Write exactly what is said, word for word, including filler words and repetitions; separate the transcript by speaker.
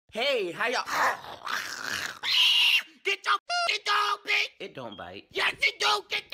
Speaker 1: Hey, how y'all?
Speaker 2: Get your f***ing dog, bitch!
Speaker 1: It don't bite.
Speaker 2: Yes, it do! Get